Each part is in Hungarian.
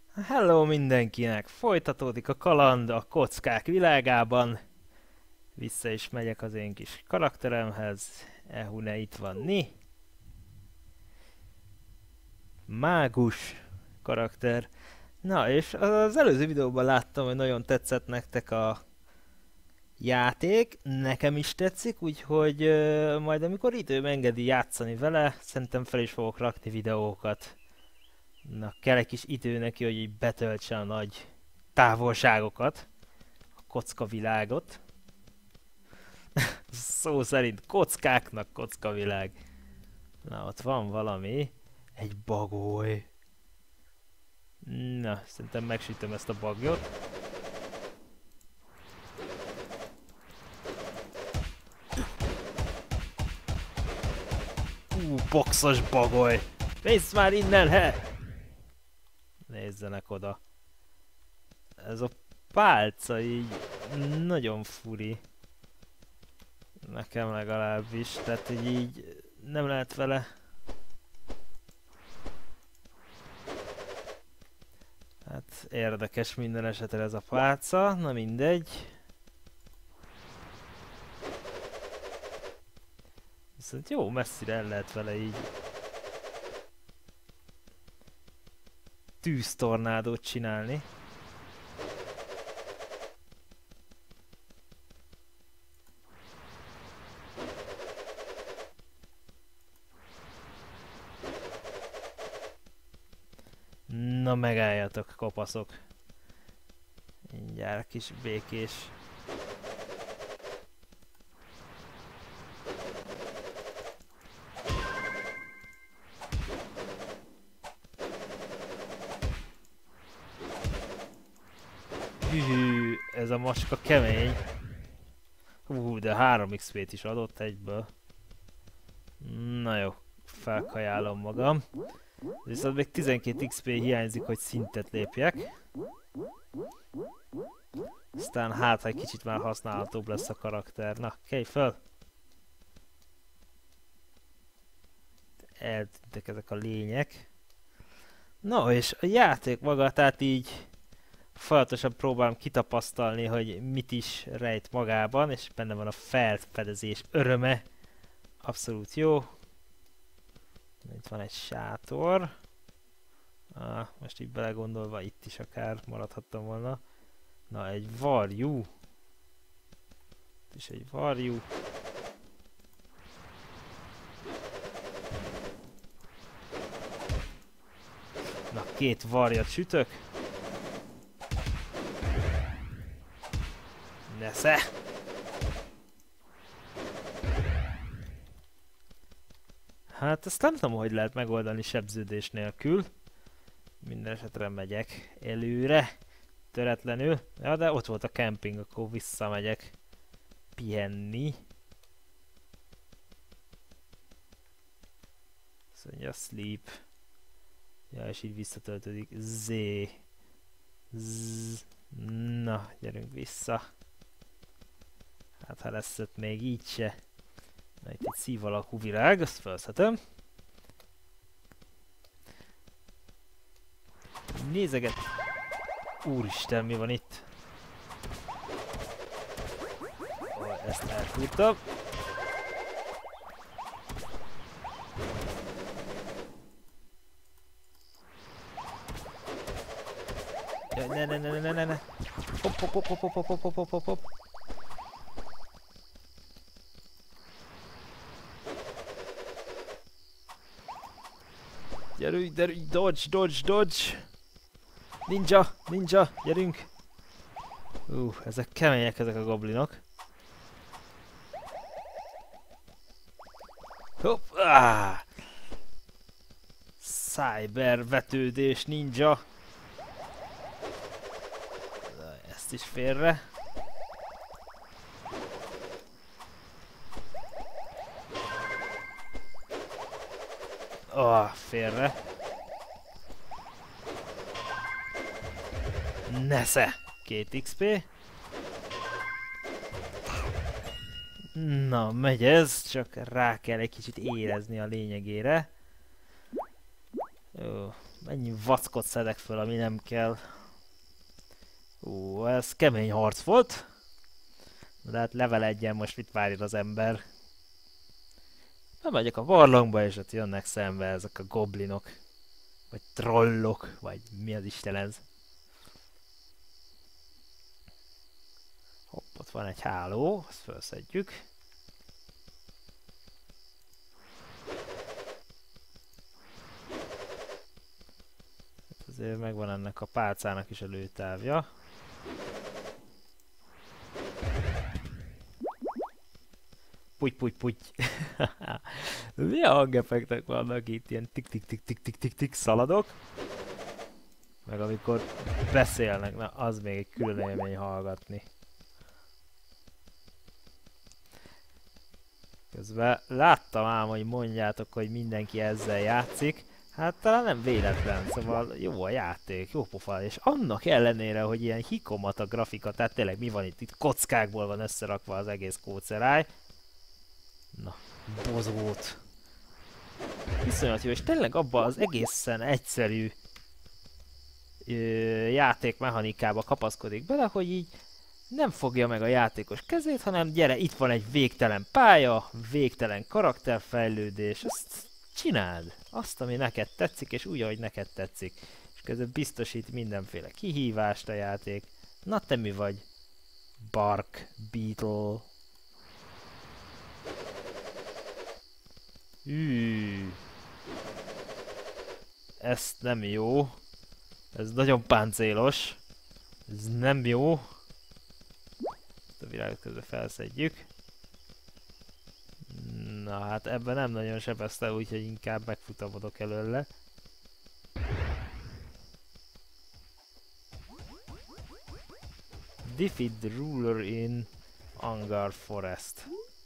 Hello mindenkinek! Folytatódik a kaland a kockák világában. Vissza is megyek az én kis karakteremhez. Ehune itt van Ni. Mágus karakter. Na és az előző videóban láttam, hogy nagyon tetszett nektek a játék. Nekem is tetszik, úgyhogy majd amikor időm engedi játszani vele, szerintem fel is fogok rakni videókat. Na, kell egy kis idő neki, hogy így betöltse a nagy távolságokat, a kocka világot. Szó szerint kockáknak kocka világ. Na, ott van valami. Egy bagoly. Na, szerintem megsütöm ezt a bagyot. Boxos bagoly! Mész már innen, he! Nézzenek oda. Ez a pálca így nagyon furi. Nekem legalábbis, tehát így nem lehet vele. Hát érdekes minden esetre ez a pálca, na mindegy. Viszont jó, messzire el lehet vele így tűztornádót csinálni. Na megálljatok, kopaszok. Mindjárt kis békés. Hűhű, ez a macska kemény. De 3 XP-t is adott egyből. Na jó, felkajálom magam. Viszont még 12 XP hiányzik, hogy szintet lépjek. Aztán hát, ha egy kicsit már használhatóbb lesz a karakter. Na, kelj föl! Eltűntek ezek a lények. No, és a játék maga, tehát így folyamatosan próbálom kitapasztalni, hogy mit is rejt magában, és benne van a felfedezés öröme. Abszolút jó. Itt van egy sátor. Most így belegondolva itt is akár maradhattam volna. Na, egy varjú. Itt is egy varjú. Na, 2 varjat sütök. Nesze! Hát ezt nem tudom, hogy lehet megoldani sebződés nélkül. Minden esetre megyek előre, töretlenül. Ja, de ott volt a kemping, akkor visszamegyek pihenni. Azt mondja, sleep. Ja, és így visszatöltődik. Na, gyerünk vissza. Hát ha lesz ott még így se. Na, itt egy szív alakú virág, azt felszhetem. Nézeget! Úristen, mi van itt? Ezt eltúrtam. Jaj, ne. Hopp. Gyerünk, dodge! Ninja, gyerünk! Ezek kemények, ezek a goblinok. Hopp, Cyber vetődés ninja. Ezt is félre. Félre. Nesze! 2 XP. Na, megy ez, csak rá kell egy kicsit érezni a lényegére. Jó, Mennyi vackot szedek föl, ami nem kell. Ez kemény harc volt. De hát level 1-en most mit várjon az ember? Bemegyek a barlangba, és ott jönnek szembe ezek a goblinok. Vagy trollok, vagy mi az Isten ez. Hopp, ott van egy háló, azt felszedjük. Azért megvan ennek a pálcának is a lőtávja. Puty, puty, puty. Milyen hangeffektek vannak itt? Ilyen tik-tik-tik-tik-tik-tik-tik szaladok. Meg amikor beszélnek, na az még egy külön élmény hallgatni. Közben láttam ám, hogy mondjátok, hogy mindenki ezzel játszik. Hát talán nem véletlen, szóval jó a játék, jó pofa, és annak ellenére, hogy ilyen hikomat a grafika, tehát tényleg mi van itt kockákból van összerakva az egész kóceráj. Na, bozót. Viszonyat jó, és tényleg abban az egészen egyszerű játékmechanikába kapaszkodik bele, hogy így nem fogja meg a játékos kezét, hanem gyere, itt van egy végtelen pálya, végtelen karakterfejlődés, azt csináld! Azt, ami neked tetszik, és úgy, ahogy neked tetszik. És közben biztosít mindenféle kihívást a játék. Na te mi vagy? Bark Beetle. Ez nem jó. Ez nagyon páncélos. Ez nem jó. Ezt a virágot közben felszedjük. Na hát ebben nem nagyon sebezte, úgyhogy inkább megfutamodok előle. Defeat the ruler in Angar Forest.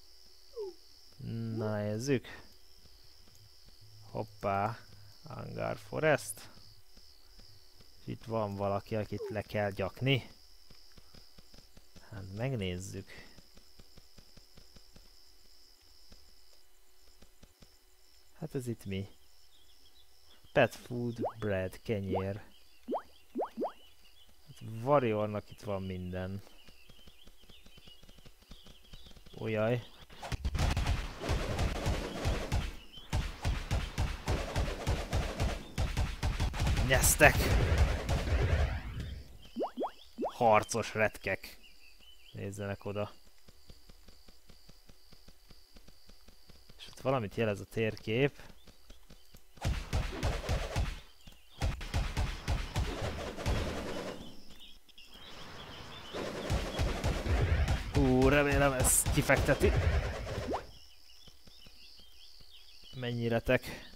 Na nézzük. Hoppá, Angar Forest. És itt van valaki, akit le kell gyakni. Hát megnézzük. Hát ez itt mi? Pet food, bread, kenyér. Hát Warriornak itt van minden. Ujjaj. Nyeztek! Harcos retkek. Nézzenek oda. És ott valamit jelez a térkép. Remélem ez kifekteti. Mennyiretek?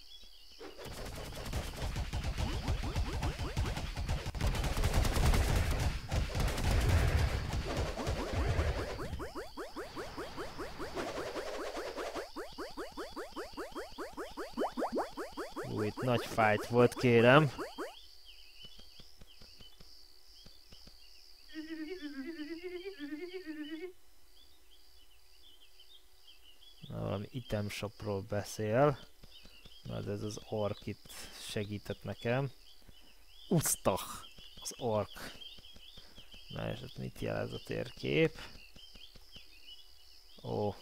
Itt nagy fight volt, kérem. Na, valami item shopról beszél. Na, ez az ork itt segített nekem. Ustach, az ork. Na, és ott mit jelez a térkép? Ó.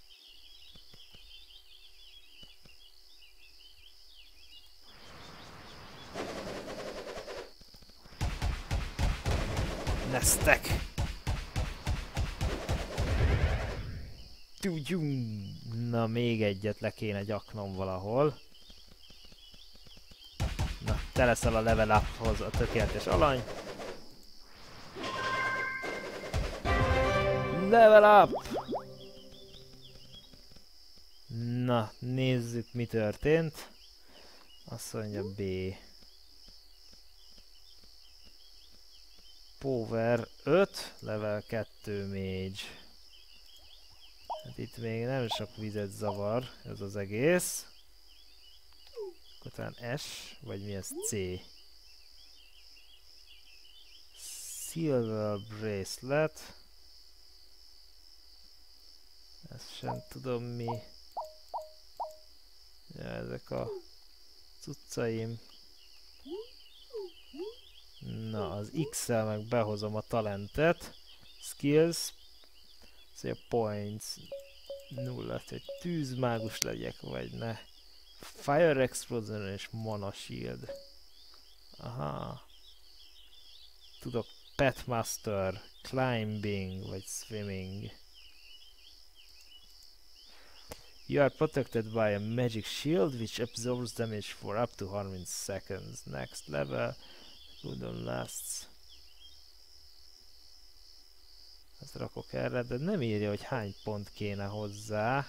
Neztek! Na, még egyet le kéne gyaknom valahol. Na, te leszel a level uphoz a tökéletes alany. Level up! Na, nézzük, mi történt. Azt mondja B. Power 5, level 2 mage. Hát itt még nem sok vizet zavar ez az egész. Akkor talán S, vagy mi ez? C. Silver bracelet. Ezt sem tudom mi. Ja, ezek a cuccaim. az X-el meg behozom a talentet. Skills. Szóval points. 0, hogy tűzmágus legyek, vagy ne. Fire Explosion és Mana Shield. Aha. Tudok Pet Master, Climbing, vagy Swimming. You are protected by a magic shield which absorbs damage for up to 30 seconds. Next level. Cooldown lasts. Ezt rakok erre, de nem írja, hogy hány pont kéne hozzá.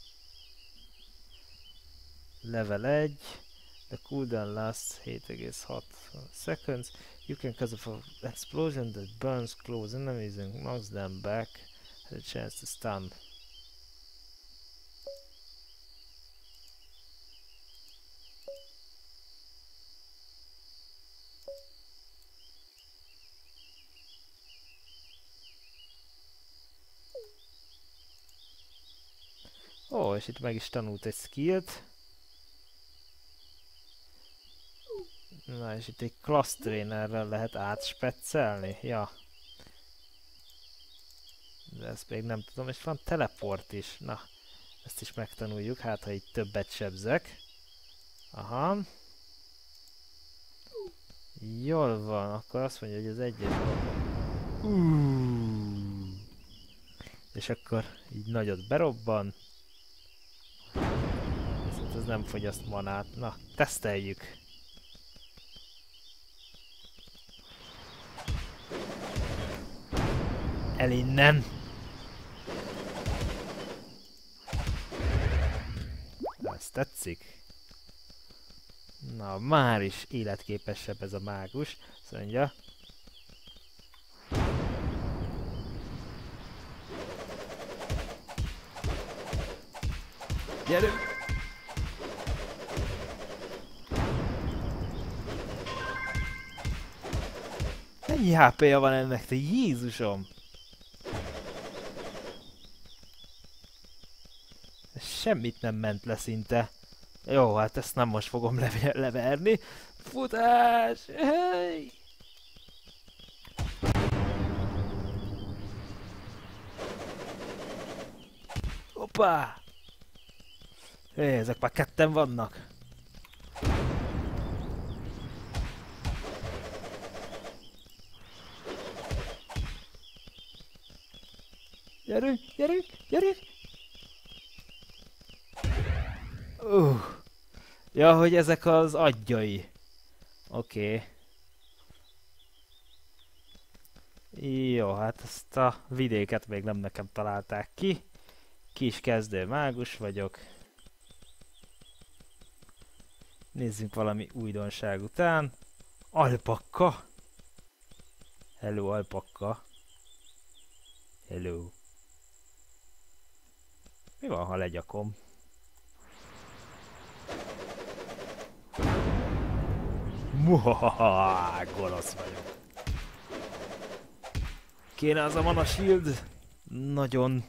Level 1. The cooldown lasts 7,6 seconds. You can cause an explosion that burns close enemies and knocks them back. Has a chance to stun. Ó, és itt meg is tanult egy skillt. Na, és itt egy class trainerrel lehet átspeccelni. Ja. De ezt még nem tudom, és van teleport is. Na, ezt is megtanuljuk, hát ha így többet sebzek. Aha. Jól van, akkor azt mondja, hogy az egyes és akkor így nagyot berobban. Viszont ez nem fogyaszt manát. Na, teszteljük. El innen! Ez tetszik. Na, már is életképesebb ez a mágus. Azt mondja. Gyerünk! Mennyi HP-ja van ennek, te Jézusom! Semmit nem ment le szinte. Jó, hát ezt nem most fogom leverni. Futás! Hey! Hoppá! Hé, ezek már ketten vannak. Gyerünk, gyerünk, gyerünk! Ja, hogy ezek az aggyai. Oké. Jó, hát ezt a vidéket még nem nekem találták ki. Kis kezdő mágus vagyok. Nézzünk valami újdonság után. Alpakka. Hello, alpakka. Hello. Mi van, ha legyakom? Muhahaha, gonosz vagyok. Kéne az a mana shield? Nagyon.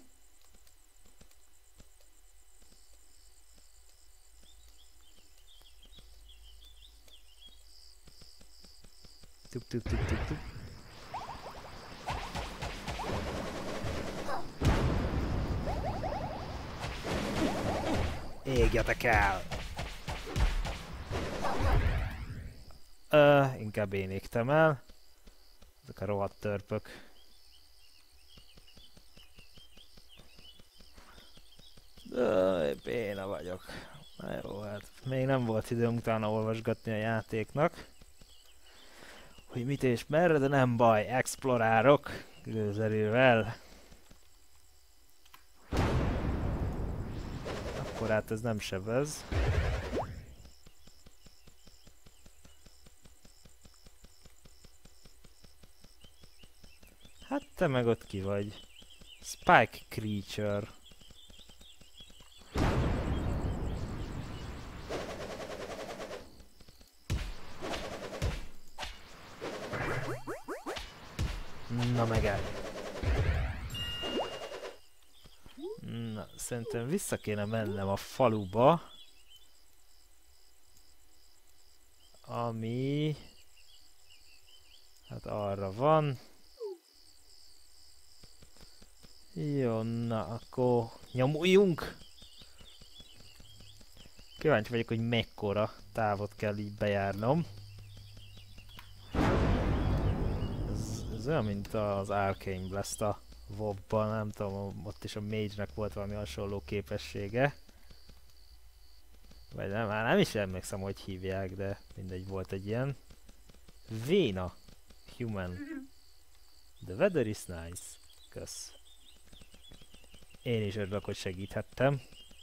Tup, tup, tup, tup, tup. Égjetek el! Inkább én égtem el. Ezek a rohadt törpök. Béna vagyok. Na jó, hát még nem volt időm utána olvasgatni a játéknak. Hogy mit és merre, de nem baj, explorárok gőzerővel. Akkor hát ez nem sebez. Hát te meg ott ki vagy. Spike Creature. Na meg el. Na, szerintem vissza kéne mennem a faluba. Ami... Hát arra van. Jó, na akkor nyomuljunk! Kíváncsi vagyok, hogy mekkora távot kell így bejárnom. Ez olyan, mint az Arcane Blast a WoW-ban, nem tudom, ott is a Mage-nek volt valami hasonló képessége. Vagy nem, már nem is emlékszem, hogy hívják, de mindegy, volt egy ilyen. Véna. Human. The weather is nice. Kösz. Én is örülök, hogy segíthettem.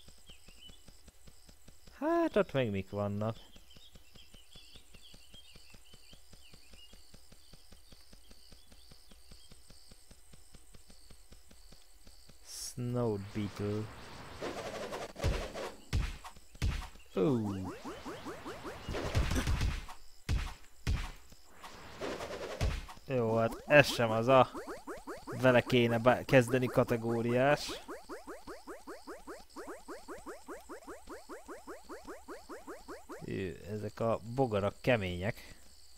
Hát ott meg mik vannak. Snow Beetle. Jó, hát ez sem az a vele kéne kezdeni kategóriás. Ezek a bogarak kemények.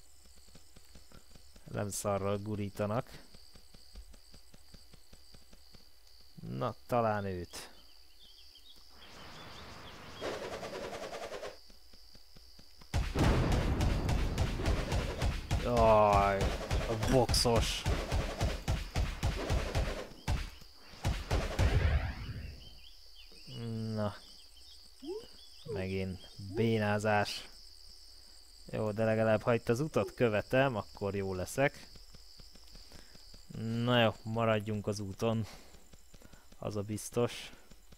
Nem szarral gurítanak. Na, talán őt. Jaj, a boxos. Na. Megint bénázás. Jó, de legalább ha itt az utat követem, akkor jó leszek. Na jó, maradjunk az úton. Az a biztos.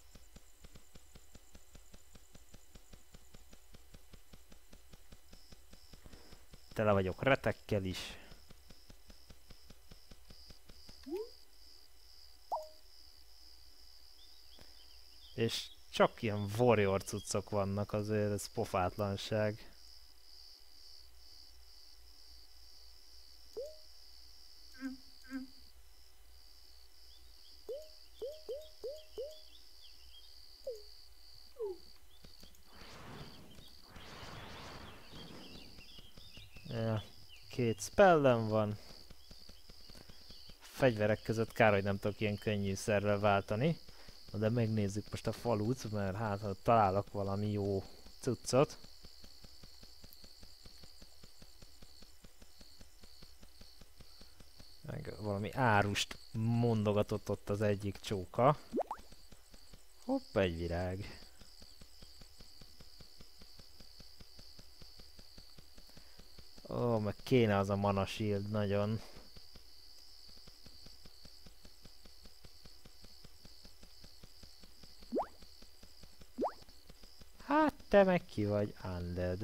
Tele vagyok retekkel is. És csak ilyen warrior cuccok vannak, azért ez pofátlanság. Ja, két spellem van. Fegyverek között kár, hogy nem tudok ilyen könnyűszerrel váltani. Na de megnézzük most a falut, mert hát ha találok valami jó cuccot. Meg valami árust mondogatott ott az egyik csóka. Hopp, egy virág. Ó, meg kéne az a mana shield nagyon. Hát te meg ki vagy, undead.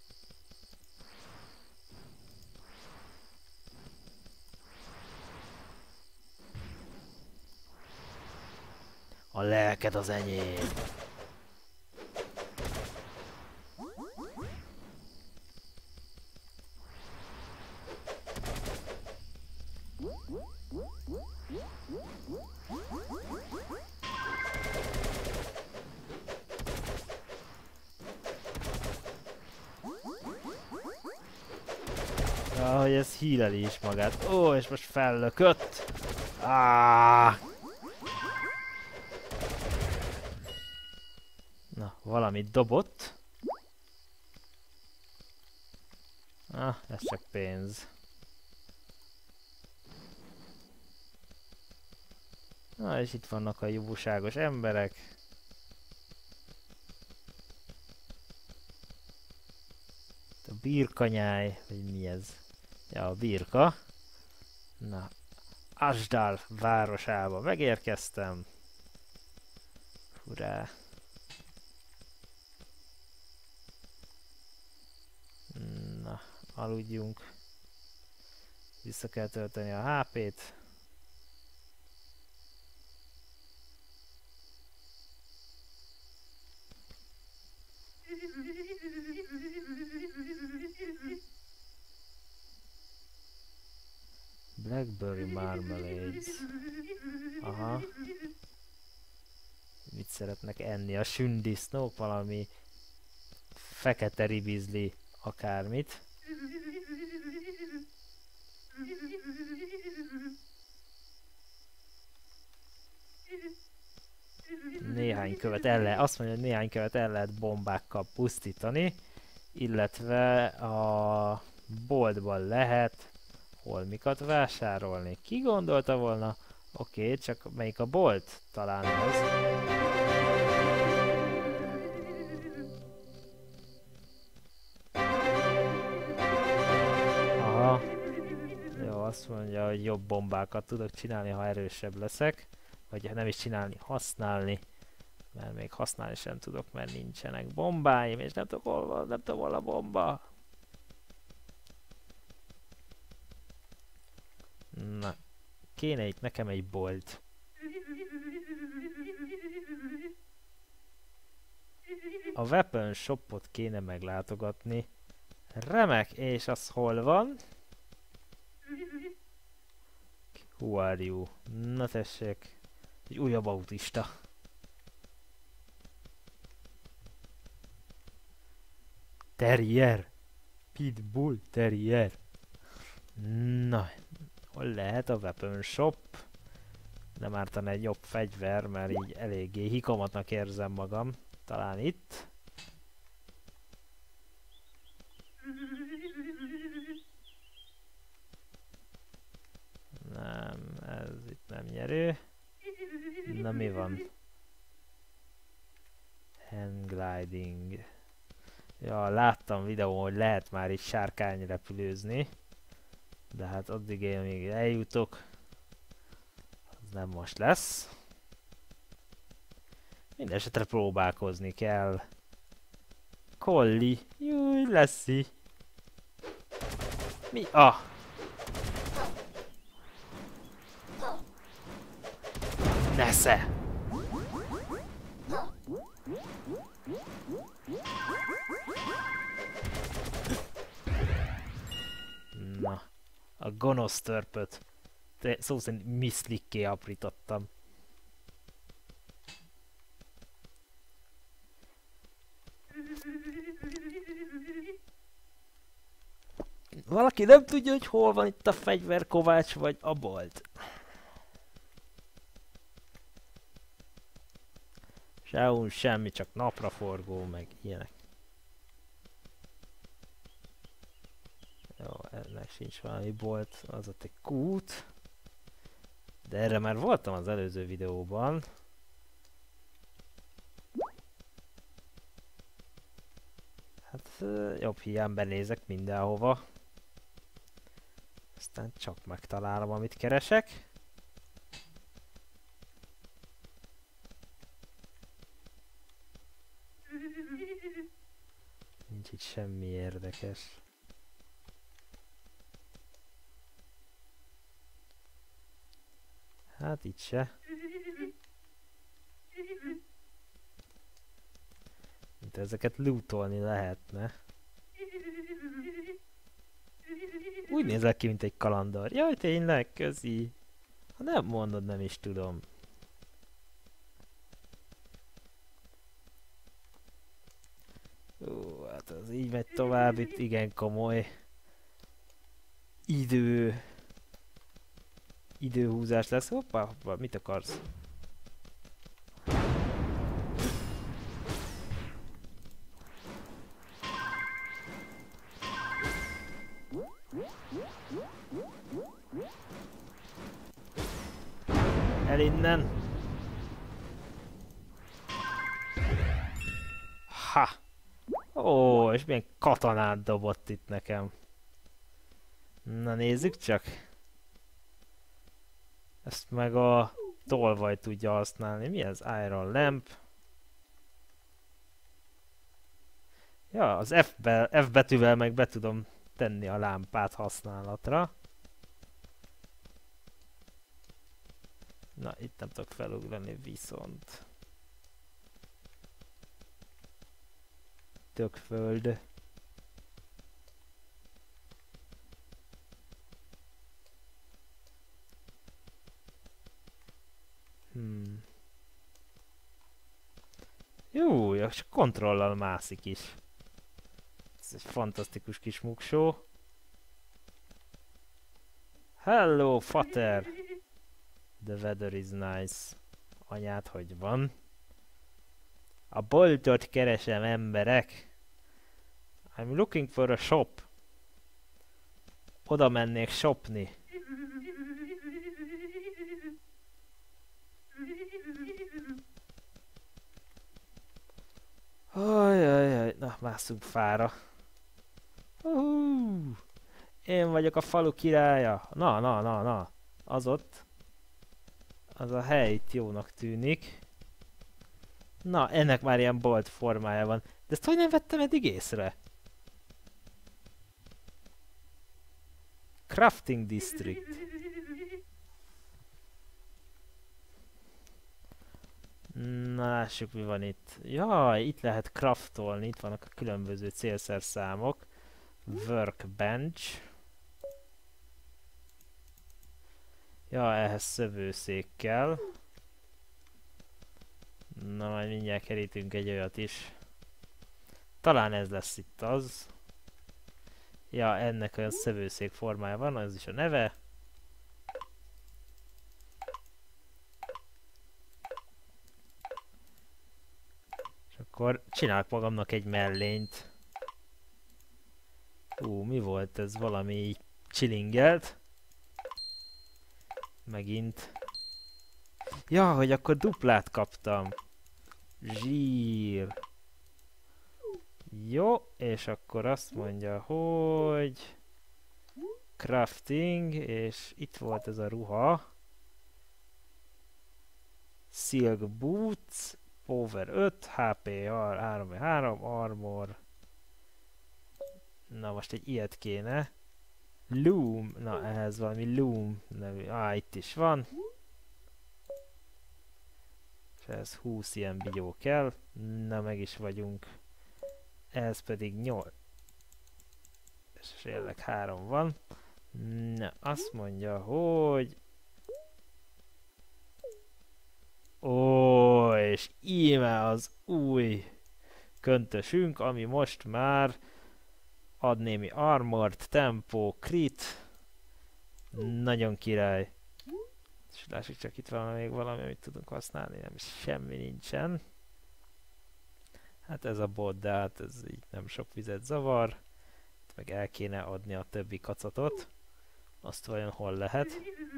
A lelked az enyém. Ahogy ez híleli is magát. Ó, és most fellökött. Na, valamit dobott. Ez csak pénz. Na, és itt vannak a jóságos emberek. A birkanyáj, vagy mi ez? Ja, a birka. Na, Asdal városába megérkeztem. Hurrá! Na, aludjunk. Vissza kell tölteni a HP-t. Blackberry marmalades. Aha. Mit szeretnek enni a sündisznók? Valami fekete ribizli akármit. követ el lehet, azt mondja, hogy néhány követ el lehet bombákkal pusztítani, illetve a boltban lehet holmikat vásárolni. Ki gondolta volna? Oké, csak melyik a bolt? Talán ez. Aha. Jó, azt mondja, hogy jobb bombákat tudok csinálni, ha erősebb leszek. Vagy nem is csinálni, használni. Mert még használni sem tudok, mert nincsenek bombáim, és nem tudom hol a bomba. Na, kéne itt nekem egy bolt. A weapon shopot kéne meglátogatni. Remek, és az hol van? Who are you? Na tessék, egy újabb autista. Terrier. Pitbull Terrier. Na, hol lehet a weapon shop? Nem ártana egy jobb fegyver, mert így eléggé hikomatnak érzem magam. Talán itt. Nem, ez itt nem nyerő. Na mi van? Hand gliding. Ja, láttam videón, hogy lehet már itt sárkányrepülőzni. De hát addig én még eljutok. Az nem most lesz. Mindenesetre próbálkozni kell. Colli. Júj, Leszi. Mi? Ah! Nesze! Na, a gonosz törpöt szó szerint miszlikké aprítottam. Valaki nem tudja, hogy hol van itt a fegyverkovács vagy a bolt. Sehol semmi, csak napraforgó, meg ilyenek. Jó, ennek sincs valami bolt, az ott egy kút. De erre már voltam az előző videóban. Hát jobb hiány benézek mindenhova. Aztán csak megtalálom, amit keresek. Nincs itt semmi érdekes. Hát itt se. Mint ezeket lootolni lehetne. Úgy nézek ki, mint egy kalandor. Jaj, tényleg, közi. Ha nem mondod, nem is tudom. Ó, hát az így megy tovább, itt igen komoly időhúzás lesz. Hoppá, hoppá, mit akarsz? El innen! Ha! Ó, és milyen katonát dobott itt nekem. Na nézzük csak. Ezt meg a tolvaj tudja használni. Mi ez? Iron Lamp. Ja, az F betűvel meg be tudom tenni a lámpát használatra. Na, itt nem tudok felugrani viszont. Tökföld. Jó, és kontrollal mászik is. Ez egy fantasztikus kis muksó. Hello, Fater! The weather is nice. Anyád, hogy van? A boltot keresem, emberek. I'm looking for a shop. Oda mennék shopni. Ajajaj, na másszunk fára. Én vagyok a falu királya. Na. Az ott. Az a hely itt jónak tűnik. Na, ennek már ilyen bolt formája van. De ezt hogy nem vettem eddig észre? Crafting District. Na, lássuk mi van itt. Jaj, itt lehet craftolni, itt vannak a különböző célszerszámok. Workbench. Ja, ehhez szövőszék kell. Na, majd mindjárt kerítünk egy olyat is. Talán ez lesz itt az. Ja, ennek olyan szövőszék formája van, az is a neve. És akkor csinálok magamnak egy mellényt. Mi volt ez? Valami chillingelt. Megint. Ja, hogy akkor duplát kaptam. Zsír. Jó, és akkor azt mondja, hogy crafting, és itt volt ez a ruha. Silk boots, power 5, HP 3, armor. Na most egy ilyet kéne. Loom, na ehhez valami loom nevű, itt is van. És ehhez 20 ilyen bigyó kell. Na meg is vagyunk. Ehhez pedig 8. És tényleg 3 van. Na, azt mondja, hogy... és íme az új köntösünk, ami most már ad némi armort, tempó, crit. Nagyon király. És lássuk csak, itt van még valami, amit tudunk használni, nem is semmi nincsen. Hát ez a bot, de hát ez így nem sok vizet zavar. Itt meg el kéne adni a többi kacatot. Azt vajon hol lehet?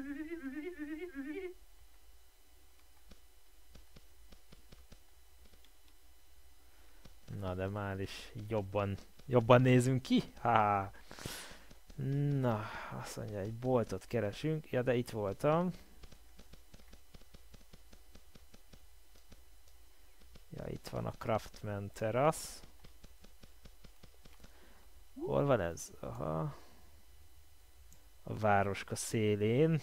Na de már is jobban nézünk ki. Na, azt mondja, egy boltot keresünk. Ja, de itt voltam. Ja, itt van a Craftman Terrace. Hol van ez? Aha. A városka szélén.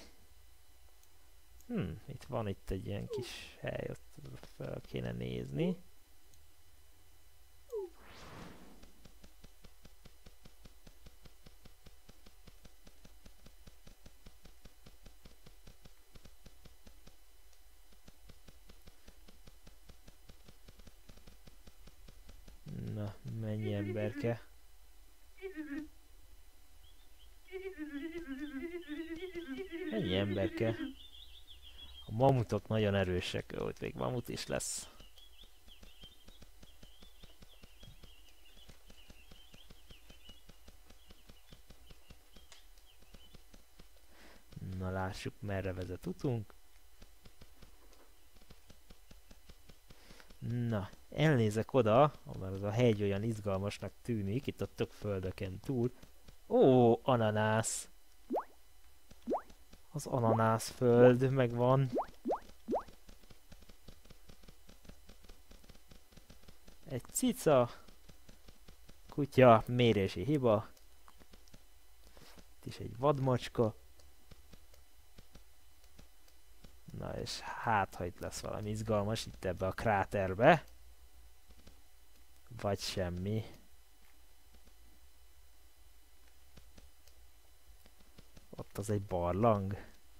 Itt van egy ilyen kis hely, ott fel kéne nézni. Na, mennyi emberke? Mennyi emberke? A mamutok nagyon erősek, ott még mamut is lesz. Na lássuk, merre vezet utunk. Na, elnézek oda, mert az a hegy olyan izgalmasnak tűnik, itt a tök földeken túl. Ananász! Az ananászföld megvan. Egy cica. Kutya, mérési hiba. Itt is egy vadmacska. Na és hát, ha itt lesz valami izgalmas itt ebbe a kráterbe. Vagy semmi. Ott az egy barlang.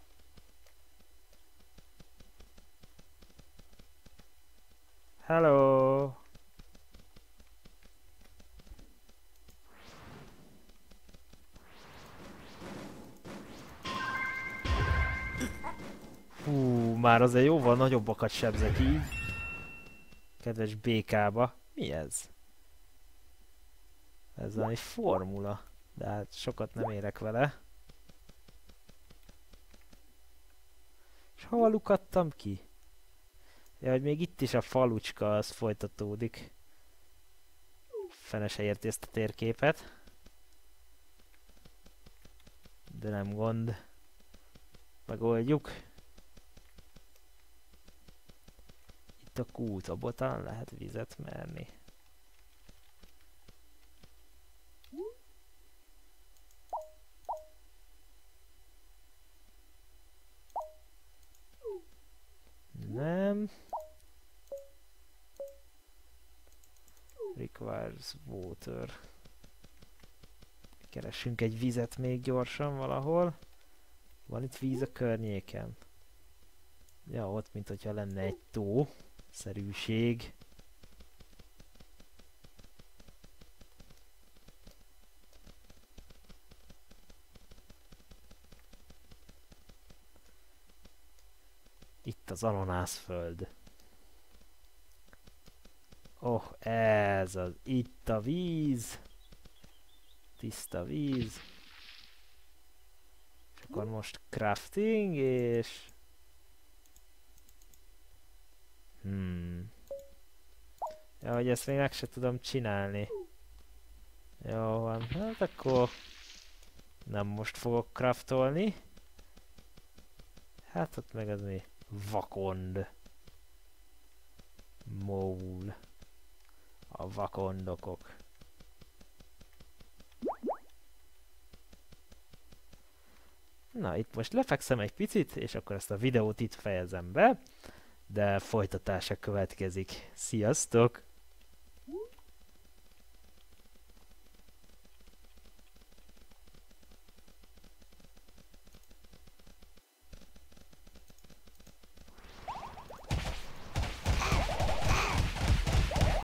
Hello! Már azért jóval nagyobbakat sebzek így. kedves békába. Mi ez? Ez valami formula. De hát sokat nem érek vele. És hova lukadtam ki? Ja, hogy még itt is a falucska, az folytatódik. Fene se érti ezt a térképet. De nem gond. Megoldjuk. Itt a kút, abból talán lehet vizet merni. Nem. Requires water. Keressünk egy vizet még gyorsan valahol. Van itt víz a környéken? Ja, ott, mint hogyha lenne egy tó. Szerűség. Itt az ananászföld. Oh, ez az. Itt a víz. Tiszta víz. És akkor most crafting és... Ja, hogy ezt még meg se tudom csinálni. Jó van, hát akkor... Nem most fogok craftolni. Hát ott meg az mi? Vakond. Mole. A vakondokok. Na, itt most lefekszem egy picit, és akkor ezt a videót itt fejezem be, de folytatása következik. Sziasztok!